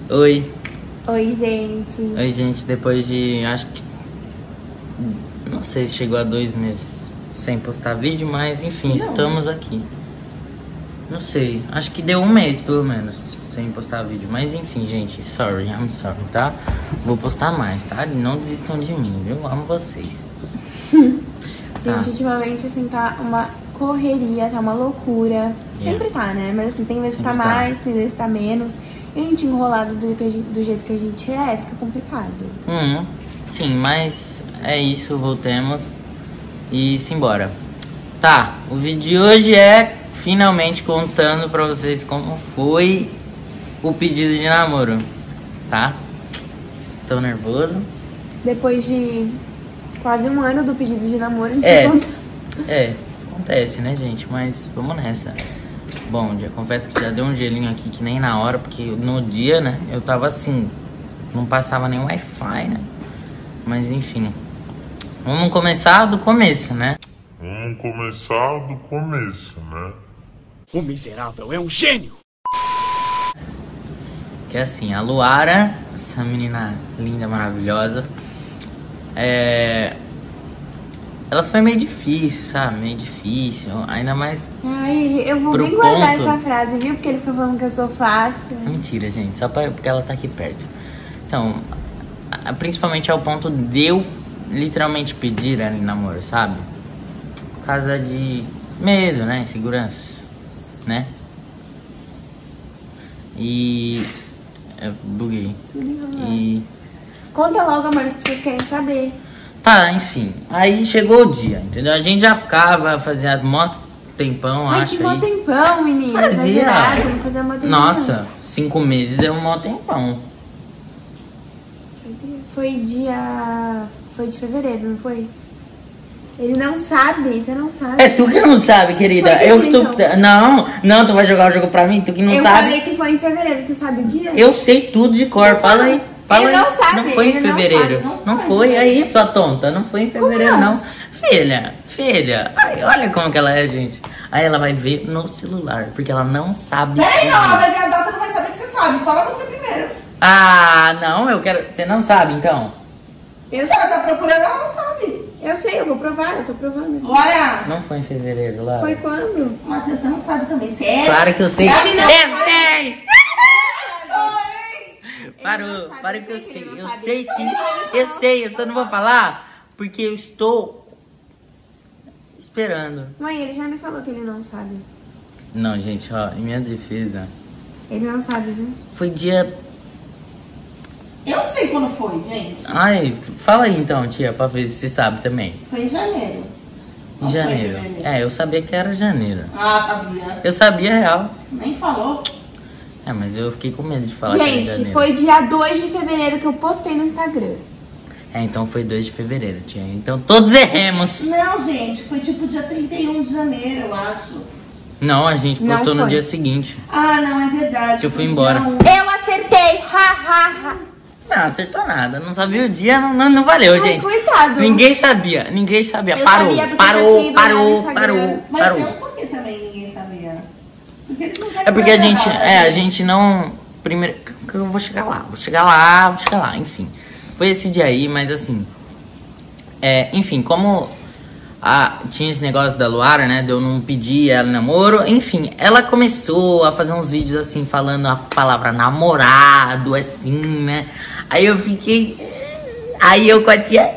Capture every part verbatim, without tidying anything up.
Oi. Oi, gente. Oi, gente. Depois de, acho que, não sei se chegou a dois meses sem postar vídeo, mas enfim, não. Estamos aqui. Não sei, acho que deu um mês pelo menos sem postar vídeo. Mas enfim, gente, sorry, I'm sorry, tá? Vou postar mais, tá? Não desistam de mim, viu? Amo vocês. Gente, tá. ultimamente, assim, tá uma correria, tá uma loucura. Yeah. Sempre tá, né? Mas assim, tem vezes que tá mais, tem vezes que tá menos. E a gente enrolado do, que a gente, do jeito que a gente é, fica complicado. Hum, sim, mas é isso, voltemos e simbora. Tá, o vídeo de hoje é finalmente contando pra vocês como foi o pedido de namoro, tá? Estou nervoso. Depois de quase um ano do pedido de namoro, a gente é, conta... é, acontece, né, gente? Mas vamos nessa. Bom, já confesso que já deu um gelinho aqui que nem na hora, porque no dia, né, eu tava assim, não passava nem Wi-Fi, né? Mas enfim, vamos começar do começo, né? Vamos começar do começo, né? O miserável é um gênio! Que é assim, a Luara, essa menina linda, maravilhosa, é... ela foi meio difícil, sabe? Meio difícil, ainda mais... Ai, eu vou pro bem guardar ponto... essa frase, viu? Porque ele fica falando que eu sou fácil. É mentira, gente, só pra... porque ela tá aqui perto. Então, a... principalmente ao ponto de eu literalmente pedir ela em namoro, sabe? Por causa de medo, né? Inseguranças, né? E... eu buguei. Tudo enrolado. E... Conta logo, amor, as pessoas querem saber. Tá, enfim. Aí chegou o dia, entendeu? A gente já ficava, fazia mó tempão, Ai, acho. que mó aí. tempão, menina. Fazia. Exagerado, não fazia mó tempão. Nossa, cinco meses é um mó tempão. Foi dia... Foi de fevereiro, não foi? Ele não sabe, você não sabe. É tu que não sabe, querida. Foi eu que tu... então? Não, não, tu vai jogar o jogo pra mim, tu que não eu sabe. Eu falei que foi em fevereiro, tu sabe o dia? Eu sei tudo de cor, fala aí. Fala ele aí. não sabe, Não foi ele em fevereiro. Não, sabe, não, não foi, aí, sua tonta. Não foi em fevereiro, Como não? não. Filha, filha. Ai, olha como que ela é, gente. Aí ela vai ver no celular, porque ela não sabe. Peraí, não, ela vai ver a data, não vai saber que você sabe. Fala você primeiro. Ah, não, eu quero... Você não sabe, então? Eu Se ela tá procurando, ela não sabe. Eu sei, eu vou provar, eu tô provando. Glória! Não foi em fevereiro, lá. Foi quando? Matheus, você não sabe também. Sério? Claro que eu sei. Ele não Eu sabe. sei! Ele Parou, não sabe, para eu que eu sei que sei. ele não Eu sabe. sei sim. Ele já me Eu falou. sei, eu só não vou falar porque eu estou esperando. Mãe, ele já me falou que ele não sabe. Não, gente, ó, em minha defesa, Ele não sabe, viu? foi dia... Eu sei quando foi, gente. Ai, fala aí então, tia, pra ver se você sabe também. Foi em janeiro. Em Não foi janeiro. fevereiro. É, eu sabia que era janeiro. Ah, sabia. Eu sabia real. Nem falou. É, mas eu fiquei com medo de falar que era em Gente, janeiro. foi dia dois de fevereiro que eu postei no Instagram. É, então foi dois de fevereiro, tia. Então todos erremos. Não, gente, foi tipo dia trinta e um de janeiro, eu acho. Não, a gente Não postou no foi. dia seguinte. Ah, não, é verdade. Que eu fui foi embora. dia um. Eu acertei! Ha, ha, ha! Não, acertou nada. Não sabia o dia, não, não, não valeu, Ai, gente. coitado. Ninguém sabia, ninguém sabia. Eu Parou, sabia porque eu já parou, tinha ido olhar no parou, Instagram. parou, Mas parou. não, por que também ninguém sabia? Porque eles não É porque a gente, nada, é, a né? gente não... Primeiro, que eu vou chegar lá, vou chegar lá, vou chegar lá, enfim. Foi esse dia aí, mas assim... É, enfim, como a, tinha esse negócio da Luara, né, de eu não pedir ela em namoro, enfim, ela começou a fazer uns vídeos assim, falando a palavra namorado, assim, né. Aí eu fiquei... Aí eu com a tia...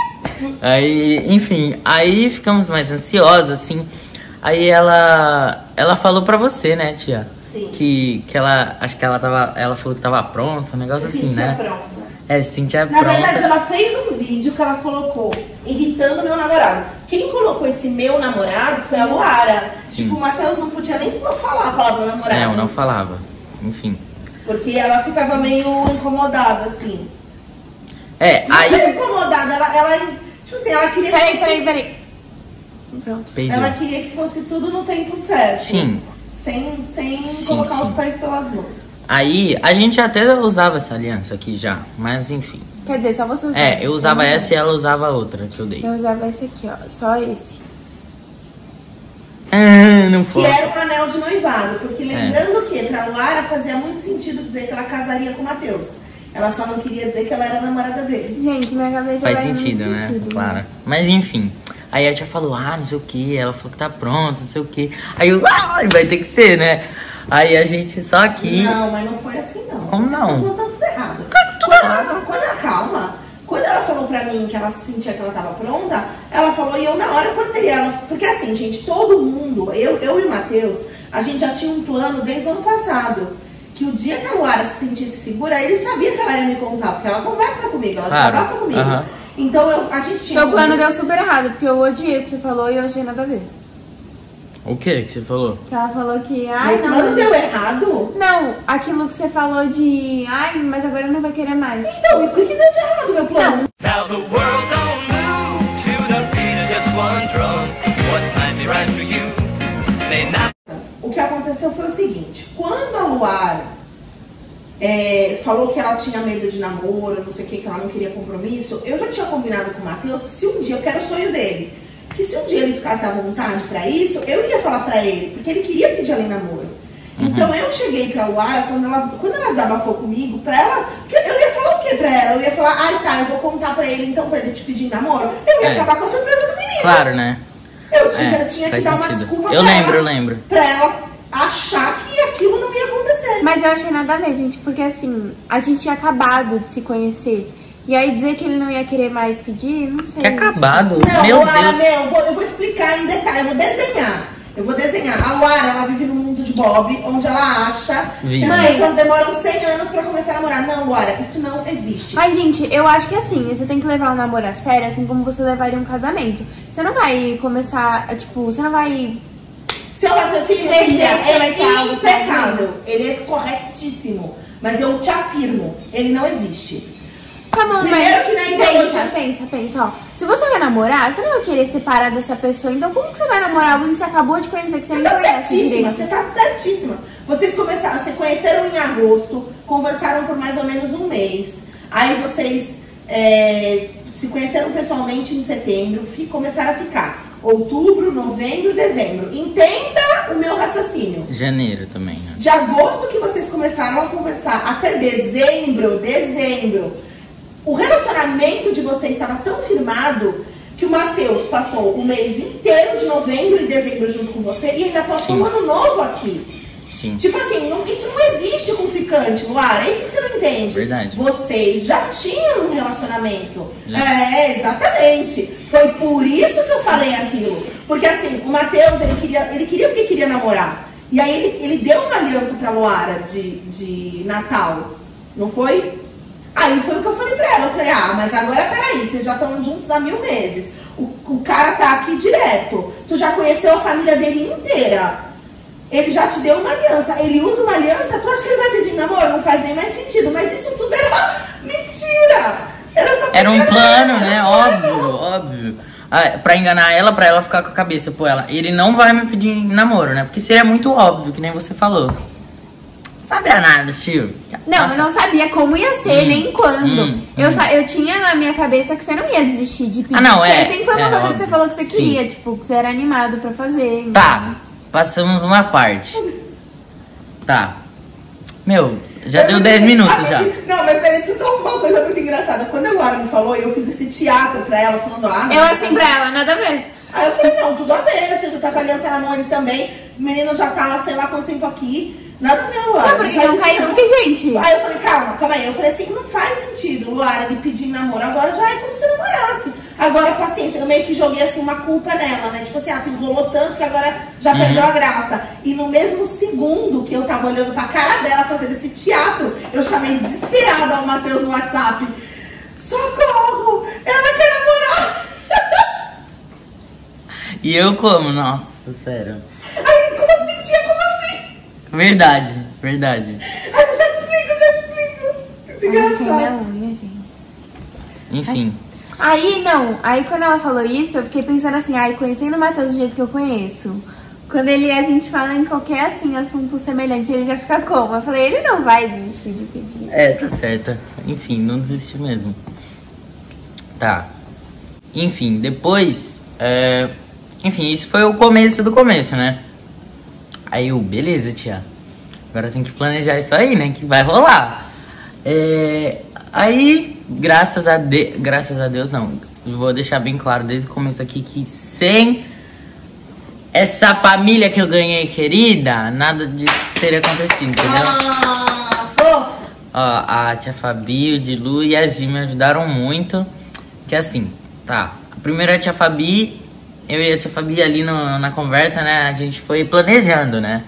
Aí, enfim, aí ficamos mais ansiosos, assim. Aí ela, ela falou pra você, né, tia? Sim. Que, que ela, acho que ela tava, ela falou que tava pronta, um negócio Se assim, sentia né? pronta. É, se sentia Na pronta. verdade, ela fez um vídeo que ela colocou irritando meu namorado. Quem colocou esse meu namorado foi a Luara. Sim. Tipo, o Matheus não podia nem falar a palavra namorado. É, eu não falava. Enfim. Porque ela ficava meio incomodada, assim. É, Não aí... meio incomodada, ela, ela... Tipo assim, ela queria... Peraí, que peraí, peraí. Pronto. Peidou. Ela queria que fosse tudo no tempo certo. Sim. Sem, sem Sim, colocar sim. os pés pelas mãos. Aí, a gente até usava essa aliança aqui já, mas enfim. Quer dizer, só você usava. É, eu usava não essa e ela usava a outra que eu dei. Eu usava esse aqui, ó. Só esse. Ah, não Que foi. era um anel de noivado. Porque lembrando que pra Luara fazia muito sentido dizer que ela casaria com o Matheus. Ela só não queria dizer que ela era namorada dele. Gente, minha cabeça Faz vai muito sentido, né? sentido, Claro. Mas enfim. Aí a tia falou, ah, não sei o que. Ela falou que tá pronto, não sei o que. Aí eu, ah, vai ter que ser, né? Aí a gente só aqui. Não, mas não foi assim, não. Como Vocês não? estão contando tudo errado. Tudo quando, errado. ela, quando ela, calma, quando ela falou pra mim que ela sentia que ela tava pronta, ela falou e eu na hora cortei ela. Porque assim, gente, todo mundo, eu, eu e o Matheus, a gente já tinha um plano desde o ano passado. Que o dia que a Luara se sentisse segura, ele sabia que ela ia me contar, porque ela conversa comigo, ela Claro. trabalha comigo. Aham. Então eu, a gente tinha. Seu plano deu super errado, porque eu odiei o que você falou e eu achei nada a ver. O que que você falou? Que ela falou que, ai, Meu não. plano deu errado? Não, aquilo que você falou de, ai, mas agora não vai querer mais. Então, e o que que deu de errado, meu plano? Now the world don't move to the beat of just one drum. What might be right for you may not. O que aconteceu foi o seguinte, quando a Luara é, falou que ela tinha medo de namoro, não sei o que, que ela não queria compromisso, eu já tinha combinado com o Matheus que se um dia, eu quero o sonho dele, que se um dia ele ficasse à vontade pra isso, eu ia falar pra ele, porque ele queria pedir ela em namoro. Então eu cheguei pra Luara, quando ela, quando ela desabafou comigo, pra ela, porque eu ia falar o que pra ela? Eu ia falar, ai tá, eu vou contar pra ele então pra ele te pedir em namoro. Eu ia É. acabar com a surpresa do menino. Claro, né? Eu tinha, É, eu tinha que faz dar uma sentido. desculpa Eu pra lembro, ela, eu lembro. pra ela achar que aquilo não ia acontecer. Mas eu achei nada a ver, gente, porque assim, a gente tinha acabado de se conhecer. E aí dizer que ele não ia querer mais pedir, não sei. Que acabado. Não, Meu Luara, Deus. meu, eu vou, eu vou explicar em detalhe, eu vou desenhar. Eu vou desenhar. A Luara, ela vive no mundo de Bob, onde ela acha Vive. que as Mãe. pessoas demoram cem anos pra começar a namorar. Não, Luara, isso não existe. Mas, gente, eu acho que assim, você tem que levar um namoro a sério, assim como você levaria um casamento. Você não vai começar, tipo, você não vai... Seu raciocínio, Quer filha, dizer que você vai ter é algo pra impecável. Ele é corretíssimo. Mas eu te afirmo, ele não existe. Tá bom, Primeiro mas que na pensa, ideologia- pensa, pensa, ó. Se você vai namorar, você não vai querer separar dessa pessoa. Então como que você vai namorar alguém que você acabou de conhecer, que você, Você nem tá conhece certíssima, direito? você tá certíssima. Vocês começaram, se conheceram em agosto, conversaram por mais ou menos um mês. Aí vocês é, se conheceram pessoalmente em setembro, fi- começaram a ficar. Outubro, novembro, dezembro. Entenda o meu raciocínio. Janeiro também, né? De agosto que vocês começaram a conversar até dezembro, dezembro, o relacionamento de vocês estava tão firmado que o Matheus passou o mês inteiro de novembro e dezembro junto com você e ainda passou Sim. um ano novo aqui. Sim. Tipo assim, não- isso não existe com ficante, Luara. É isso que você não entende. Verdade. Vocês já tinham um relacionamento. Já. É, exatamente. Foi por isso que eu falei aquilo. Porque assim, o Matheus, ele queria, ele queria porque queria namorar. E aí ele, ele deu uma aliança pra Luara de, de Natal. Não foi? Aí foi o que eu falei pra ela. Eu falei, ah, mas agora peraí, vocês já estão juntos há mil meses. O, o cara tá aqui direto. Tu já conheceu a família dele inteira. Ele já te deu uma aliança. Ele usa uma aliança, tu acha que ele vai pedir namoro? Não faz nem mais sentido. Mas isso tudo era uma mentira. Era, só Era um porque plano, era né? um Óbvio, plano. óbvio. Ah, pra enganar ela, pra ela ficar com a cabeça, pô, ela, ele não vai me pedir em namoro, né? Porque seria muito óbvio, que nem você falou. Sabia nada, tio. Não, eu não sabia como ia ser, Hum, nem quando. hum, eu, hum. só, eu tinha na minha cabeça que você não ia desistir de pedir. Ah, não, porque é, sempre foi uma é, coisa óbvio. que você falou que você Sim. queria, tipo, que você era animado pra fazer. então- Tá, passamos uma parte. Tá. Meu, já Eu deu não dez entendi. minutos Ah, já. mas- Não, mas peraí, deixa eu só uma coisa muito engraçada. Quando a Luara me falou, eu fiz esse teatro pra ela, falando, ah, não, Eu assim pra ela, nada a ver. Aí eu falei, não, tudo a ver, você já tá com a aliança na mão ali também, o menino já tá, sei lá quanto tempo aqui, nada a ver, Luara. Sabe por que faz não isso, caiu? Porque, gente... Aí eu falei, calma, calma aí. Eu falei assim, não faz sentido, Luara, ele pedir namoro. Agora já é como se namorasse. Agora, paciência, eu meio que joguei assim uma culpa nela, né? Tipo assim, ah, tu enrolou tanto que agora já perdeu a graça. E no mesmo segundo que eu tava olhando pra cara dela fazendo esse teatro, eu chamei desesperada o Matheus no WhatsApp. Socorro! Ela quer namorar! E eu como? Nossa, sério. Aí, como assim, tia? Como assim? Verdade, verdade. Ai, eu já te explico, eu já te explico. Que Ai, minha engraçado. unha, gente. Enfim. Aí, não, aí quando ela falou isso, eu fiquei pensando assim, ai, conhecendo o Matheus do jeito que eu conheço, quando ele, a gente fala em qualquer, assim, assunto semelhante, ele já fica como? Eu falei, ele não vai desistir de pedir. É, tá certo. Enfim, não desisti mesmo. Tá. Enfim, depois, é, enfim, isso foi o começo do começo, né? Aí eu, beleza, tia. Agora tem que planejar isso aí, né? Que vai rolar. É, aí, graças a, de, graças a Deus, não. Vou deixar bem claro desde o começo aqui que sem essa família que eu ganhei querida, nada disso teria acontecido, entendeu? Ah, fofo. Ó, a tia Fabi, o Dilu e a Gi me ajudaram muito. Que assim, tá. Primeiro a tia Fabi, eu e a tia Fabi ali no, na conversa, né? A gente foi planejando, né?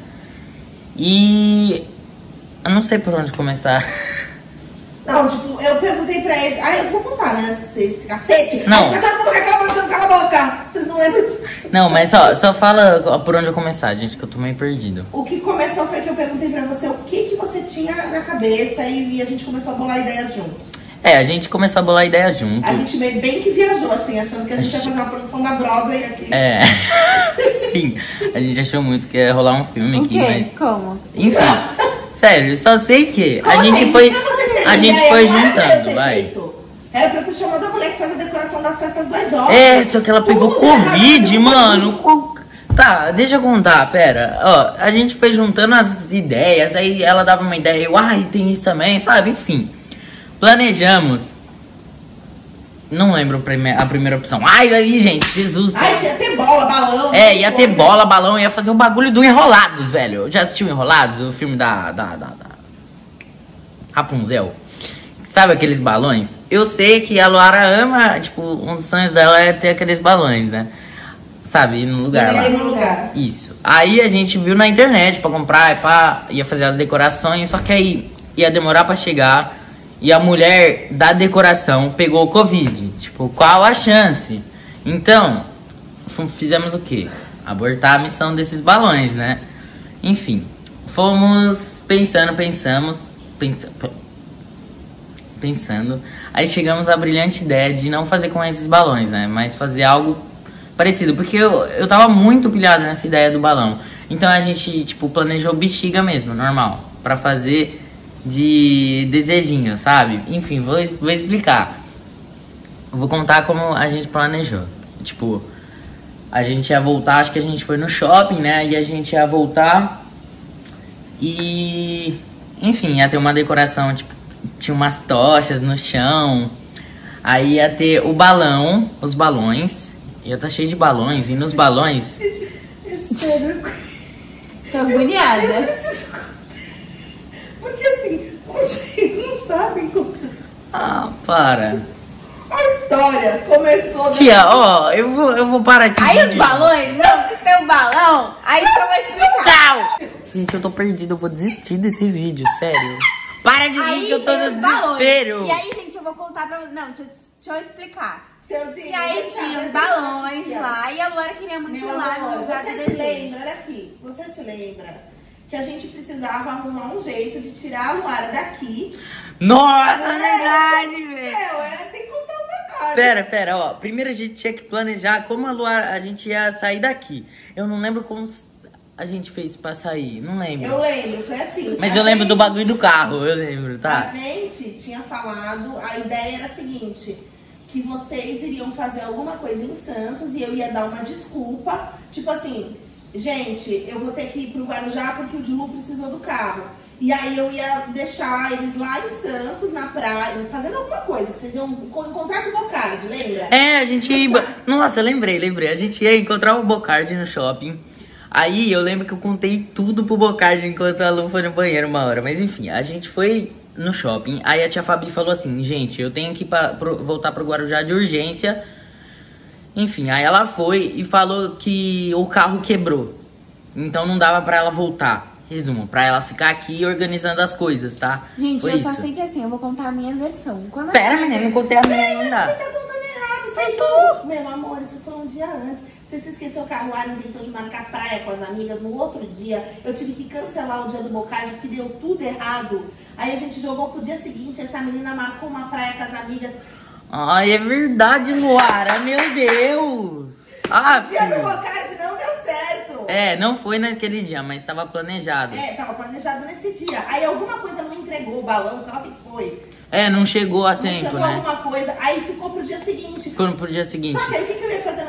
E eu não sei por onde começar. Não, tipo, eu perguntei pra ele. Ah, eu vou contar, né? Esse, esse cacete. Não. Aí, todo mundo cala a boca, cala a boca. Vocês não lembram disso? Não, mas só, só fala por onde eu começar, gente, que eu tô meio perdido. O que começou foi que eu perguntei pra você o que, que você tinha na cabeça e, e a gente começou a bolar ideias juntos. É, a gente começou a bolar ideia junto. A gente meio bem que viajou, assim, achando que a gente ia fazer uma produção da Broadway aqui. É. Sim, a gente achou muito que ia rolar um filme O aqui, quê? mas. Como? Enfim, sério, só sei que a Como gente é? foi. Pra vocês terem A gente ideia, foi não era pra eu juntando, ter vai. feito. Era pra eu ter chamado a mulher que faz a decoração das festas do Ed Rock. É, só que ela pegou Tudo errado, Covid, tudo mano. errado. Co- Tá, deixa eu contar, pera. Ó, a gente foi juntando as ideias, aí ela dava uma ideia, eu, ai, tem isso também, sabe? Enfim. Planejamos. Não lembro a prime- a primeira opção. Ai, aí, gente, Jesus. Ai, tinha ter bola, balão. É, ia ter coisa. bola, balão, ia fazer o bagulho do Enrolados, velho. Já assistiu Enrolados? O filme da, da, da, da Rapunzel. Sabe aqueles balões? Eu sei que a Luara ama, tipo, um dos sonhos dela é ter aqueles balões, né? Sabe, ir no lugar lá. Ir no lugar. Isso. Aí a gente viu na internet pra comprar, pá, ia fazer as decorações, só que aí ia demorar pra chegar. E a mulher da decoração pegou o Covid. Tipo, qual a chance? Então, f- fizemos o quê? Abortar a missão desses balões, né? Enfim, fomos pensando, pensamos, pensa- p- pensando. Aí chegamos à brilhante ideia de não fazer com esses balões, né? Mas fazer algo parecido. Porque eu, eu tava muito pilhado nessa ideia do balão. Então a gente, tipo, planejou bexiga mesmo, normal. Pra fazer de desejinho, sabe? Enfim, vou, vou explicar. Vou contar como a gente planejou. Tipo, a gente ia voltar, acho que a gente foi no shopping, né? E a gente ia voltar e... Enfim, ia ter uma decoração, tipo, tinha umas tochas no chão. Aí ia ter o balão, os balões. Ia estar cheio de balões. E nos balões... Sério, Tô agoniada. eu preciso... Porque assim, vocês não sabem como... Ah, para. A história começou... Tia, ó, eu vou, eu vou parar de Aí os balões, não, que tem um balão, aí só vai explicar. Tchau! Gente, eu tô perdido, eu vou desistir desse vídeo, sério. Para de vir Aí que eu tô tem no os balões. desespero. E aí, gente, eu vou contar pra vocês. Não, deixa eu, deixa eu explicar. Euzinho, E aí vem cá, tinha os vem balões cá, lá e a Luara queria muito ir Meu lá amor, no lugar do você se desenho. lembra, olha aqui, você se lembra que a gente precisava arrumar um jeito de tirar a Luara daqui. Nossa, é verdade, velho. É, ué, tem que contar os detalhes. Pera, pera, ó. Primeiro a gente tinha que planejar como a Luara, a gente ia sair daqui. Eu não lembro como a gente fez pra sair, não lembro. Eu lembro, foi assim. Mas a eu lembro do gente- bagulho do carro, eu lembro, tá? A gente tinha falado, a ideia era a seguinte, que vocês iriam fazer alguma coisa em Santos e eu ia dar uma desculpa, tipo assim, gente, eu vou ter que ir pro Guarujá porque o Dilu precisou do carro. E aí eu ia deixar eles lá em Santos, na praia, fazendo alguma coisa, que vocês iam enco- encontrar com o Bocardi, lembra? É, a gente ia... em- Nossa, lembrei, lembrei. A gente ia encontrar o Bocardi no shopping. Aí eu lembro que eu contei tudo pro Bocardi enquanto a Lu foi no banheiro uma hora. Mas enfim, a gente foi no shopping. Aí a tia Fabi falou assim, gente, eu tenho que ir pra, pro, voltar pro Guarujá de urgência. Enfim, aí ela foi e falou que o carro quebrou. Então não dava pra ela voltar. Resumo, pra ela ficar aqui organizando as coisas, tá? Gente, foi eu isso. só sei que assim, eu vou contar a minha versão. Quando a Pera, minha- menina, não contei a minha Você ainda. tá contando errado, isso aí foi... Meu amor, isso foi um dia antes. Você se esqueceu que a Luara inventou de marcar praia com as amigas. No outro dia, eu tive que cancelar o dia do Bocardi porque deu tudo errado. Aí a gente jogou pro dia seguinte, essa menina marcou uma praia com as amigas. Ai, é verdade, Luara, meu Deus. Ah, O dia do filho. Bocardi não deu certo. É, não foi naquele dia, mas estava planejado. É, tava planejado nesse dia. Aí alguma coisa não entregou o balão, sei lá o que foi. É, não chegou a Não tempo, chegou né? alguma coisa, aí ficou pro dia seguinte. Ficou pro dia seguinte. Só que aí o que que eu ia fazer no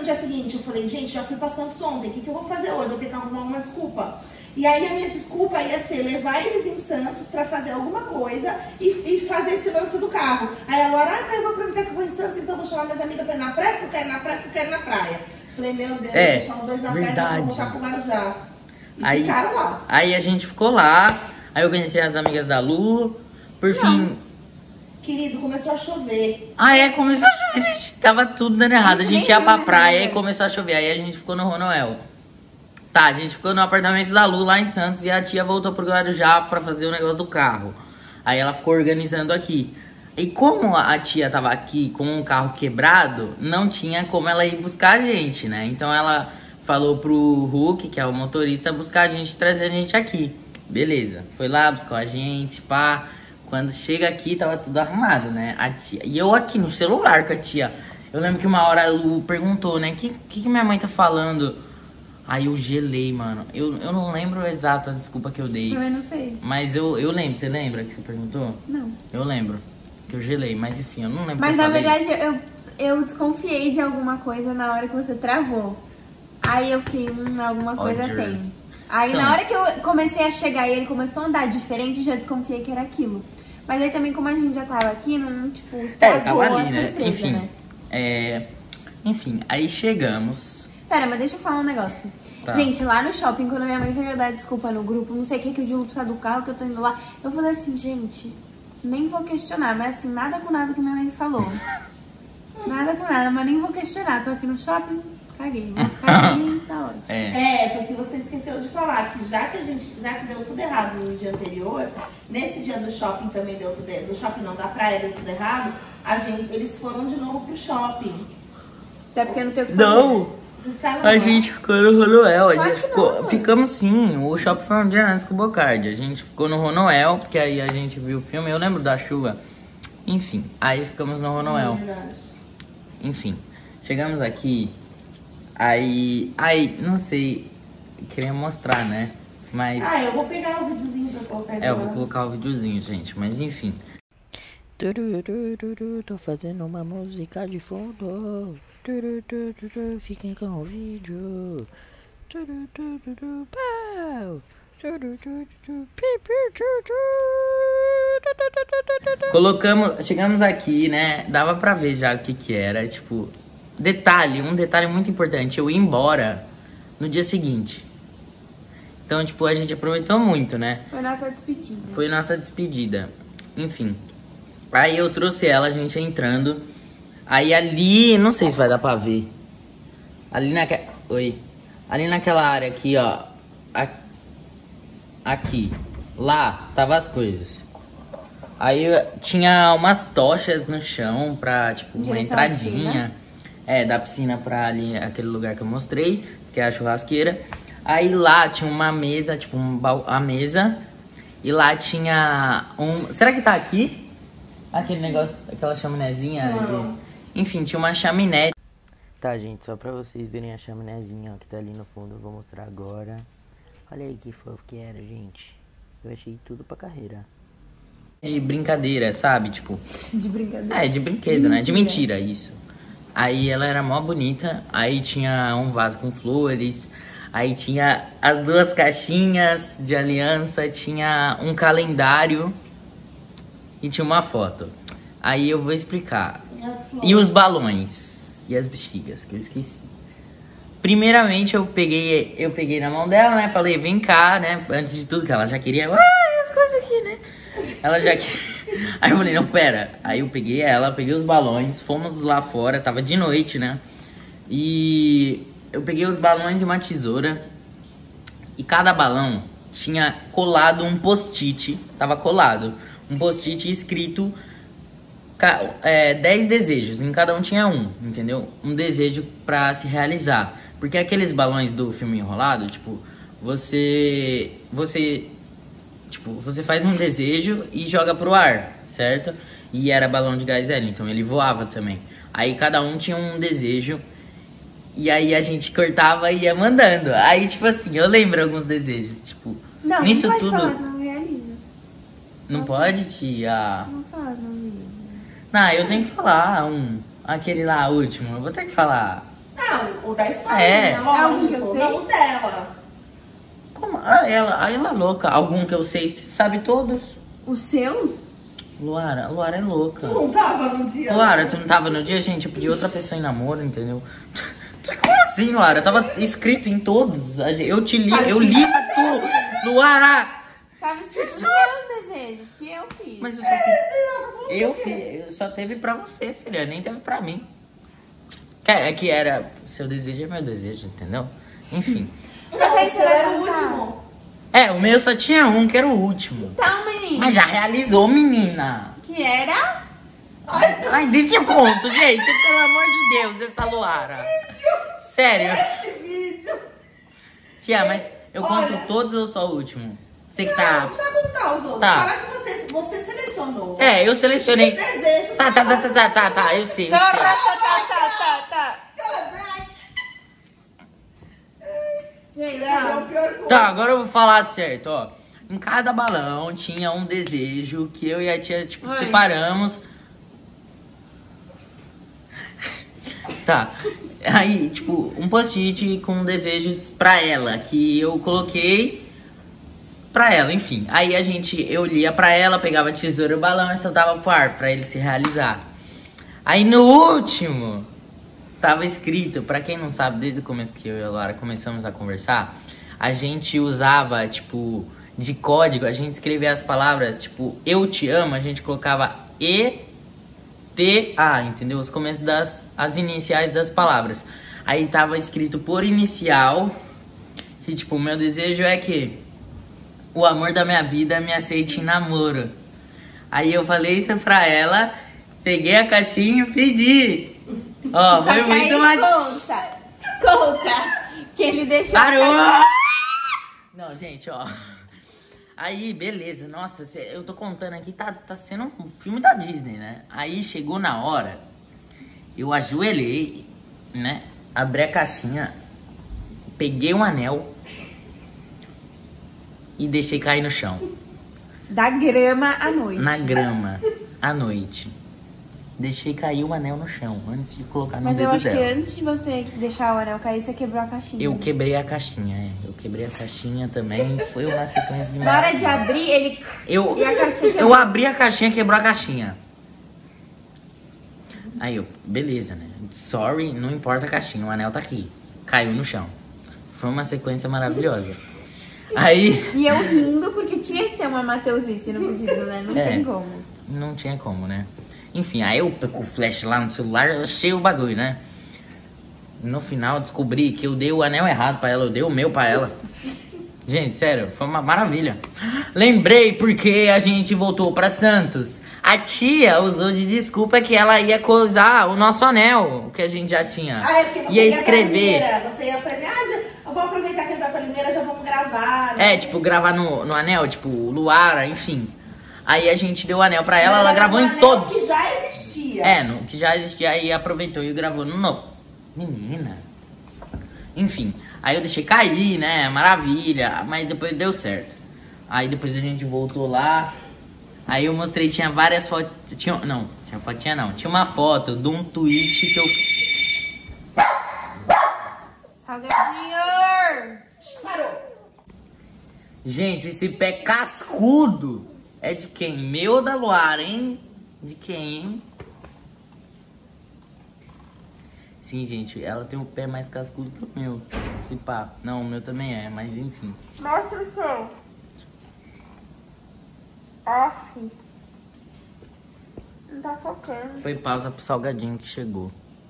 no dia seguinte, eu falei, gente, já fui pra Santos ontem, o que, que eu vou fazer hoje? Eu vou ter que arrumar uma desculpa. E aí a minha desculpa ia ser levar eles em Santos pra fazer alguma coisa e, e fazer esse lance do carro. Aí a Laura, ah, mas eu vou aproveitar que eu vou em Santos, então eu vou chamar minhas amigas pra ir na praia, porque eu quero ir na praia, porque eu quero ir na praia. Falei, meu Deus, É, vou deixar os dois na praia, verdade. vou voltar pro Guarujá. E Aí, ficaram lá. aí a gente ficou lá, aí eu conheci as amigas da Lu, por fim... Querido, começou a chover. Ah, é, começou a chover, gente, tava tudo dando errado. A A gente gente nem ia viu pra nessa praia vez. e começou a chover, aí a gente ficou no Ronoel. Tá, a gente ficou no apartamento da Lu lá em Santos e a tia voltou pro Guarujá pra fazer o negócio do carro. Aí ela ficou organizando aqui. E como a tia tava aqui com um carro quebrado, não tinha como ela ir buscar a gente, né? Então ela falou pro Hulk, que é o motorista, buscar a gente, trazer a gente aqui. Beleza, foi lá, buscou a gente, pá. Quando chega aqui, tava tudo arrumado, né? A tia... E eu aqui no celular com a tia. Eu lembro que uma hora a Lu perguntou, né? O que, que, que minha mãe tá falando? Aí eu gelei, mano. Eu, eu não lembro exato a desculpa que eu dei. Também não sei. Mas eu, eu lembro. Você lembra que você perguntou? Não. Eu lembro. Que eu gelei. Mas enfim, eu não lembro. Mas que eu na falei. verdade eu, eu desconfiei de alguma coisa na hora que você travou. Aí eu fiquei, hum, alguma coisa Ódio. tem. Aí Então. na hora que eu comecei a chegar e ele começou a andar diferente, eu já desconfiei que era aquilo. Mas aí também, como a gente já tava aqui, não, tipo, É, estragou tava a ali, né? surpresa, Enfim. né? É... Enfim, aí chegamos. Pera, mas deixa eu falar um negócio. Tá. Gente, lá no shopping, quando minha mãe veio dar desculpa no grupo, não sei o que, que o Júlio precisa do carro, que eu tô indo lá, eu falei assim, gente, nem vou questionar, mas assim, nada com nada que minha mãe falou. Nada com nada, mas nem vou questionar. Tô aqui no shopping, caguei. Vou ficar aqui, tá ótimo. É. É, porque você esqueceu de falar que já que a gente, já que deu tudo errado no dia anterior, nesse dia do shopping também deu tudo errado, do shopping não, da praia deu tudo errado, a gente, eles foram de novo pro shopping. Até porque não tem o que fazer. Não! Vocês estavam A lá? gente ficou no Ronoel, a Claro gente que ficou. não, mano. Ficamos sim, o shopping foi um dia antes com o Bocardi. A gente ficou no Ronoel, porque aí a gente viu o filme, eu lembro da chuva. Enfim, aí ficamos no Ronoel. É verdade. Enfim, chegamos aqui, aí. Aí, não sei, queria mostrar, né? Mas. Ah, eu vou pegar o videozinho pra colocar É, eu vou agora. colocar o videozinho, gente, mas enfim. Tô fazendo uma música de fundo. Fiquem com o vídeo. Pau. Colocamos, chegamos aqui, né? Dava pra ver já o que que era, tipo, detalhe, um detalhe muito importante, eu ia embora no dia seguinte. Então, tipo, a gente aproveitou muito, né? Foi nossa despedida. Foi nossa despedida. Enfim. Aí eu trouxe ela, a gente entrando. Aí ali, não sei se vai dar pra ver. Ali naquela, oi. Ali naquela área aqui, ó. A- Aqui. Lá tava as coisas. Aí tinha umas tochas no chão pra, tipo, uma Direção à entradinha. piscina. É, da piscina pra ali, aquele lugar que eu mostrei, que é a churrasqueira. Aí lá tinha uma mesa, tipo, um bal- a mesa. E lá tinha um... Será que tá aqui? Aquele negócio, aquela chaminézinha. Não. de- Enfim, tinha uma chaminé. Tá, gente, só pra vocês verem a chaminézinha ó, que tá ali no fundo, eu vou mostrar agora. Olha aí que fofo que era, gente. Eu achei tudo pra carreira. De brincadeira, sabe? Tipo... De brincadeira. É, de brinquedo, né? De mentira. mentira, isso. Aí ela era mó bonita. Aí tinha um vaso com flores. Aí tinha as duas caixinhas de aliança. Tinha um calendário. E tinha uma foto. Aí eu vou explicar. E as flores? E os balões. E as bexigas, que eu esqueci. Primeiramente eu peguei, eu peguei na mão dela, né? Falei, vem cá, né? Antes de tudo, que ela já queria. Ai, as coisas aqui, né? Ela já queria. Aí eu falei, não, pera. Aí eu peguei ela, peguei os balões, fomos lá fora, tava de noite, né? E eu peguei os balões e uma tesoura. E cada balão tinha colado um post-it. Tava colado. Um post-it escrito ca- é, dez desejos. Em cada um tinha um, entendeu? Um desejo pra se realizar. Porque aqueles balões do filme Enrolado, tipo, você. Você. Tipo, você faz um desejo e joga pro ar, certo? E era balão de gás hélio, então ele voava também. Aí cada um tinha um desejo. E aí a gente cortava e ia mandando. Aí, tipo assim, eu lembro alguns desejos, tipo... Não, nisso não pode tudo... falar, não realiza. Não pode, tia? Não fala, não realiza. Não, eu tenho que falar um... Aquele lá, último, eu vou ter que falar. Não, o da história, É. né? Lógico. Algum que eu sei? Não os dela. Como? Ah, ela, ah, ela é louca. Algum que eu sei, sabe todos? Os seus? Luara, Luara é louca. Tu não tava no dia? Luara, tu não tava no dia, gente? Eu pedi outra pessoa em namoro, entendeu? Como assim, Luara? Tava escrito em todos. Eu te li, eu li pra tu. Luara! Tava escrito os seus desejos, que eu fiz. Mas eu só fiz. Eu fiz. Eu só teve pra você, filha. Nem teve pra mim. Que, é que era. Seu desejo é meu desejo, entendeu? Enfim. Não, Mas o seu você vai era o contar. último. É, o meu só tinha um, que era o último. Então, menino. Mas já realizou, menina. Que era? Ai, Ai, deixa eu conto, gente. Pelo amor de Deus, essa Luara. Sério. esse vídeo. Tia, mas eu Olha. conto todos ou só o último? Você que Não, tá. não precisa contar os outros. Tá. Fala que você, você selecionou. É, eu selecionei. X desejos. Tá, tá, tá, tá, tá, tá, tá, eu sei. Eu Tá, sei. tá, tá, tá, tá, tá. Gente, Não, é ó. o pior que o Tá, agora eu vou falar certo, ó. Em cada balão tinha um desejo que eu e a tia, tipo, Oi. separamos. Tá. Aí, tipo, um post-it com desejos pra ela, que eu coloquei pra ela, enfim. Aí a gente, eu lia pra ela, pegava a tesoura e o balão e soltava pro ar pra ele se realizar. Aí no último, tava escrito, pra quem não sabe, desde o começo que eu e a Laura começamos a conversar, a gente usava, tipo, de código, a gente escrevia as palavras, tipo, eu te amo, a gente colocava E, T, A, entendeu? Os começos das, as iniciais das palavras. Aí tava escrito por inicial, que tipo, o meu desejo é que o amor da minha vida me aceite em namoro. Aí eu falei isso pra ela, peguei a caixinha e pedi. Ó, Só foi que aí muito mais... conta, conta, que ele deixou... a Parou! caixinha- Não, gente, ó. Aí, beleza. Nossa, cê- eu tô contando aqui, tá, tá sendo um filme da Disney, né? Aí chegou na hora, eu ajoelhei, né? Abri a caixinha, peguei um anel e deixei cair no chão. Da grama à noite. Na grama, à noite. Deixei cair o anel no chão, antes de colocar no Mas eu dedo acho dela. que antes de você deixar o anel cair, você quebrou a caixinha. Eu né? quebrei a caixinha, é. Eu quebrei a caixinha também. Foi uma sequência de Na hora de abrir, ele... Eu, E a caixinha eu quebrou. abri a caixinha, quebrou a caixinha. Aí eu, beleza, né? Sorry, não importa a caixinha, o anel tá aqui. Caiu no chão. Foi uma sequência maravilhosa. Aí, E eu rindo, porque tinha que ter uma Mateusice no pedido, né? Não É. tem como. não tinha como, né? Enfim, aí eu com o flash lá no celular, eu achei o bagulho, né? No final, descobri que eu dei o anel errado pra ela, eu dei o meu pra ela. Gente, sério, foi uma maravilha. Lembrei porque a gente voltou pra Santos. A tia usou de desculpa que ela ia coisar o nosso anel, que a gente já tinha. Ah, é porque você ia ia pra escrever. Limeira, você ia pra Limeira, ah, já- eu vou aproveitar que ele vai pra Limeira, já vamos gravar. né? É, tipo, gravar no, no anel, tipo, Luara, enfim. Aí a gente deu o anel pra ela, ela Mas gravou um em anel todos. que já existia. É, no, que já existia, aí aproveitou e gravou no novo. Menina. Enfim, aí eu deixei cair, né? Maravilha. Mas depois deu certo. Aí depois a gente voltou lá. Aí eu mostrei, tinha várias fotos. Tinha, não, tinha fotinha não. Tinha uma foto de um tweet que eu. Salgadinho! Parou. Gente, esse pé cascudo é de quem? Meu ou da Luara, hein? De quem, hein? Sim, gente, ela tem o pé mais cascudo que o meu. Se pá. Não, o meu também é, mas enfim. Mostra o seu. Off. Não tá focando. Foi pausa pro salgadinho que chegou.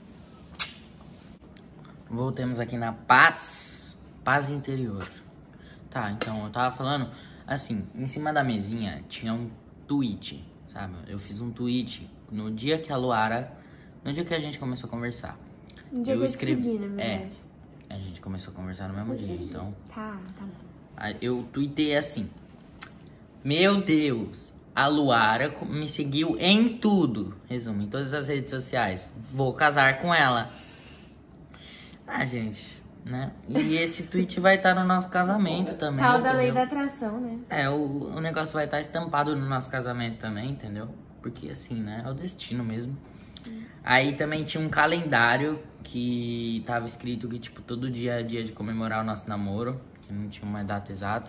Voltemos aqui na paz. Paz interior. Tá, então eu tava falando, assim, em cima da mesinha tinha um tweet, sabe? Eu fiz um tweet no dia que a Luara, no dia que a gente começou a conversar. Um dia eu que eu te escrevi, segui, na é, verdade. a gente começou a conversar no mesmo dia, então. Tá, tá bom. Aí eu tuitei assim: meu Deus, a Luara co- me seguiu em tudo. Resumo, em todas as redes sociais. Vou casar com ela. Ah, gente, né? E esse tweet vai estar no nosso casamento também. Tal da lei entendeu? da atração, né? É, o, o negócio vai estar estampado no nosso casamento também, entendeu? Porque assim, né? É o destino mesmo. Aí também tinha um calendário que tava escrito que, tipo, todo dia é dia de comemorar o nosso namoro, que não tinha uma data exata.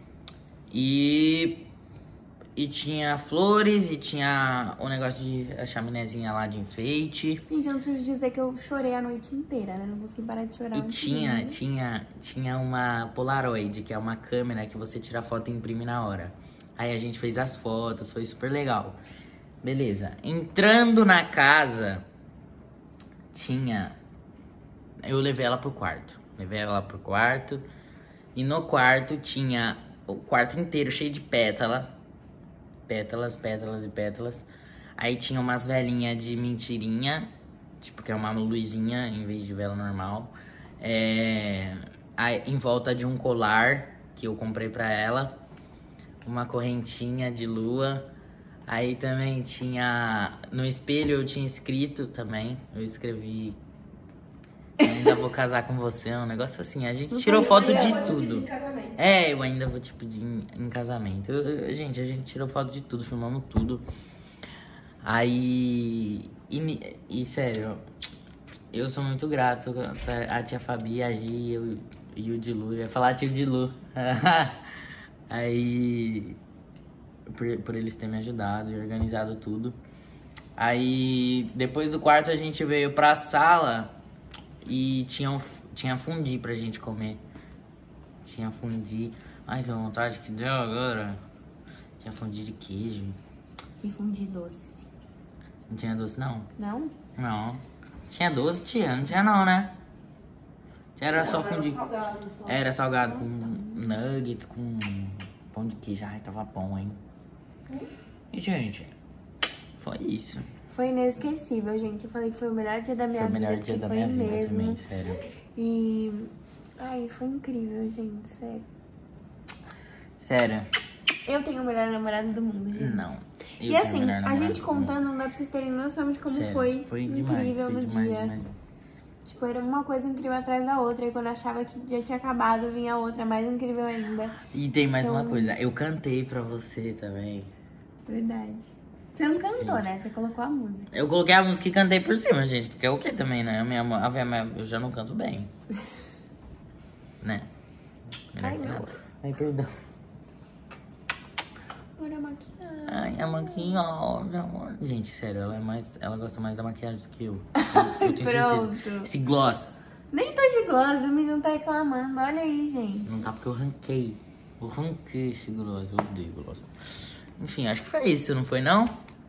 E... E tinha flores, e tinha o negócio de a chaminézinha lá de enfeite. Gente, eu não preciso dizer que eu chorei a noite inteira, né? Não consegui parar de chorar. E tinha, tinha, tinha uma Polaroid, que é uma câmera que você tira foto e imprime na hora. Aí a gente fez as fotos, foi super legal. Beleza. Entrando na casa, tinha... Eu levei ela pro quarto. Levei ela pro quarto. E no quarto tinha o quarto inteiro cheio de pétala. Pétalas, pétalas e pétalas. Aí tinha umas velinhas de mentirinha. Tipo, que é uma luzinha em vez de vela normal. É... Aí, em volta de um colar que eu comprei pra ela. Uma correntinha de lua. Aí também tinha... No espelho eu tinha escrito também. Eu escrevi... Ainda vou casar com você, um negócio assim. A gente tirou foto de tudo. É, eu ainda vou te pedir em, em casamento. Eu, eu, gente, a gente tirou foto de tudo, filmamos tudo. Aí... E, e sério, eu sou muito grato pra a tia Fabi, a Gi eu, e o Dilu. Eu ia falar tio Dilu. Aí... Por, por eles terem me ajudado e organizado tudo. Aí, depois do quarto, a gente veio pra sala... E tinha, um, tinha fundi pra gente comer. Tinha fundi. Ai, que vontade que deu agora. Tinha fundi de queijo. E fundi doce. Não tinha doce, não? Não? Não. Tinha doce, tia? Não tinha não, né? Era só fundi. Era salgado, só. Era salgado com nuggets, com pão de queijo. Ai, tava bom, hein? E, gente, foi isso. Foi inesquecível, gente. Eu falei que foi o melhor dia da minha Foi o vida. melhor dia da foi minha vida mesmo. também, sério. E... Ai, foi incrível, gente. Sério. Sério. Eu tenho o melhor namorado do mundo, gente. Não. Eu E tenho o assim, melhor a namorado gente do contando, mundo. não dá pra vocês terem noção de como Sério, foi, foi incrível demais, foi no demais, dia. demais. Tipo, era uma coisa incrível atrás da outra. E quando eu achava que já tinha acabado, vinha outra mais incrível ainda. E tem mais Então- uma coisa, eu cantei pra você também. Verdade. Você não cantou, Gente. né? Você colocou a música. Eu coloquei a música e cantei por cima, gente. Porque é o que também, né? A minha, a minha, eu já não canto bem. Né? Melhor Ai, que meu. nada. Ai, perdão. Olha a maquiagem. Ai, a maquiagem, amor. Gente, sério, ela é mais. Ela gosta mais da maquiagem do que eu. Eu, eu tenho Pronto. certeza. Esse gloss. Nem tô de gloss, o menino tá reclamando. Olha aí, gente. Não tá porque eu ranquei. Eu ranquei esse gloss. Eu odeio gloss. Enfim, acho que foi isso, não foi não?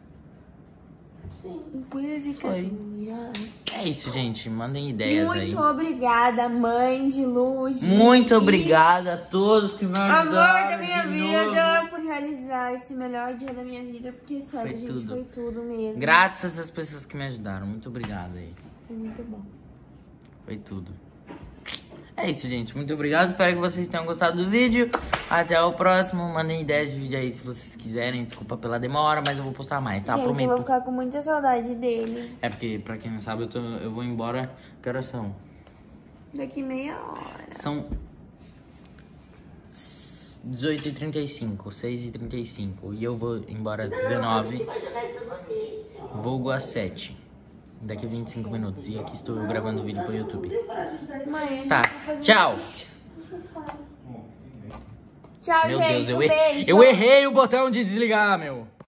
Foi. É isso, gente. Mandem ideias aí. Muito obrigada, mãe de Luz. Muito obrigado a todos que me ajudaram. Amor da minha de vida, novo. por realizar esse melhor dia da minha vida. Porque, sério, Foi gente, tudo. foi tudo mesmo. Graças às pessoas que me ajudaram. Muito obrigado aí. Foi muito bom. Foi tudo. É isso, gente. Muito obrigado. Espero que vocês tenham gostado do vídeo. Até o próximo. Mandem ideias de vídeo aí se vocês quiserem. Desculpa pela demora, mas eu vou postar mais, tá? Gente, Prometo. eu vou ficar com muita saudade dele. É porque, pra quem não sabe, eu, tô, eu vou embora. Que horas são? Daqui meia hora. São dezoito e trinta e cinco, seis e trinta e cinco. E eu vou embora às dezenove. Vulgo às sete. Daqui a vinte e cinco minutos. E aqui estou gravando o vídeo pro YouTube. Mãe, Tá, tchau. Tchau, Meu gente. Deus, eu, um er- beijo. eu errei o botão de desligar, meu.